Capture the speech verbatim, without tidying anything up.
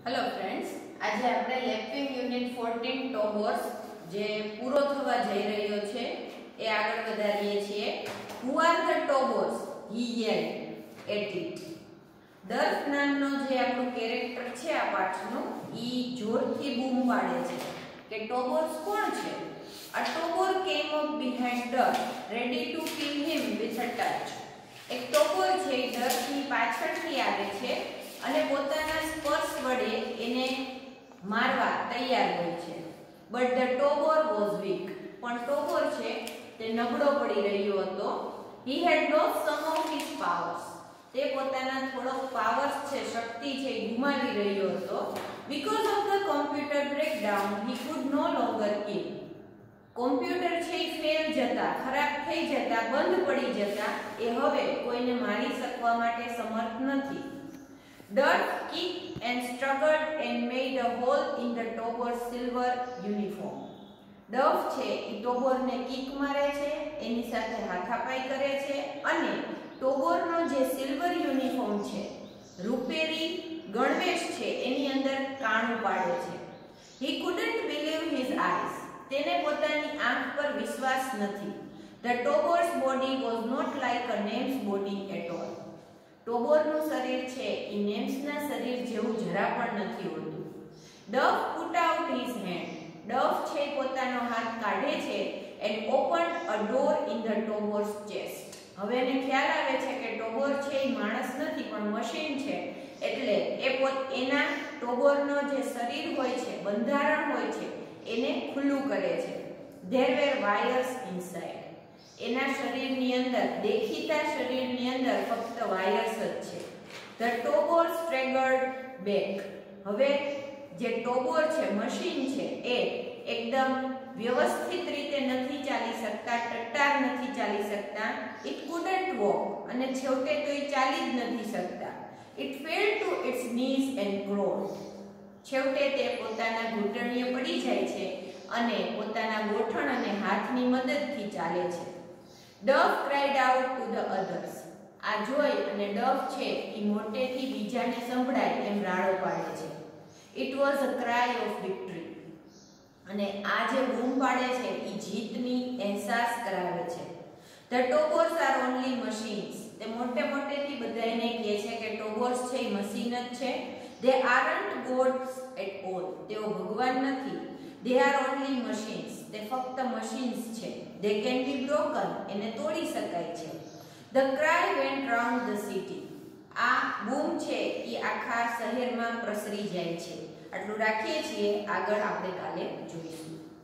Hello friends, आज આપણે lapping unit fourteen ટોબોર્સ જે પૂરો થવા જઈ રહ્યો છે એ આગળ વધારીએ છીએ. Who are the ટોબોર્સ? He yelled at it. ડર્ફ નામનો જે આપણું કેરેક્ટર છે આ પાઠનું, ઈ જોરથી બૂમ પાડે છે કે ટોબોર્સ કોણ છે? A ટોબોર came up behind Duff, ready to kill him with a touch. એક ટોબોર છે ડર્ફની પાછળથી આવે છે અને પોતાના સ્પર્શ વડે એને મારવા તૈયાર હોય છે. But the Tobor was weak, પણ ટોબોર છે તે નબળો પડી રહ્યો હતો. He had lost some of his powers, તે પોતાના થોડોક પાવર્સ છે, શક્તિ છે, ગુમાવી રહ્યો હતો. Because of the computer breakdown he could no longer kill, computer છે એ ફેલ જતા, ખરાબ થઈ જતા, બંધ પડી જતા એ હવે કોઈને મારી શકવા માટે સમર્થ નથી. Duff kicked and struggled and made a hole in the ટોબોર's silver uniform. ડફ છે એ ટોબોરને કિક મારે છે, એની સાથે હાથાપાઈ કરે છે અને ટોબોરનો જે સિલ્વર યુનિફોર્મ છે, રૂપેરી ગણવેશ છે, એની અંદર કાણું પાડે છે. He couldn't believe his eyes, તેને પોતાની આંખ પર વિશ્વાસ નથી. The ટોબોર's body was not like a Nem's body at all. ટોબોરનું શરીર છે એ નેમ્સના શરીર જેવું જરા પણ નથી હોતું. Duff put out his hand, Duff છે પોતાનો હાથ કાઢે છે and opened a door in the Tobor's chest. હવે એને ખ્યાલ આવે છે કે ટોબોર છે એ માણસ નથી પણ મશીન છે, એટલે એ પોત એના ટોબોરનો જે શરીર હોય છે, બંધારણ હોય છે, એને ખુલ્લું કરે છે. ધેર વેર વાયર્સ ઇનસાઇડ, એના શરીરની અંદર, દેખીતા શરીરની અંદર ફક્ત વાયર્સ જ છે. ધ ટોબોર સ્ટ્રેગલ્ડ બેક, હવે જે ટોબોર છે, મશીન છે, એ એકદમ વ્યવસ્થિત રીતે નથી ચાલી શકતા, ટટ્ટાર નથી ચાલી શકતા. ઇટ કુડન્ટ વોક, અને છેવટે તો એ ચાલી જ નથી શકતા. It fell to its knees and crawled, છેવટે તે પોતાના ઘૂંટણીએ પડી જાય છે અને પોતાના ગોઠણ અને હાથની મદદથી ચાલે છે. Duff cried out to the others, આ જોઈ અને ડફ છે એ મોટેથી બીજાને સંભળાય એમ રાડો પાડે છે. It was a cry of victory, અને આ જે બૂમ પાડે છે એ જીતની અહેસાસ કરાવે છે. The Tobors are only machines, તે મોટે મોટેથી બધાને કહે છે કે ટોબોર્સ છે એ મશીન જ છે. They aren't gods at all, તેઓ ભગવાન નથી. ધે આર ઓનલી મશીન્સ, તે ફક્ત મશીન્સ છે. ધે કેન બી બ્રોકન, એને તોડી શકાય છે. The cry went round the city, આ બૂમ છે એ આખા શહેરમાં પ્રસરી જાય છે. આટલું રાખીએ છીએ, આગળ આપણે કાલે જોઈશું.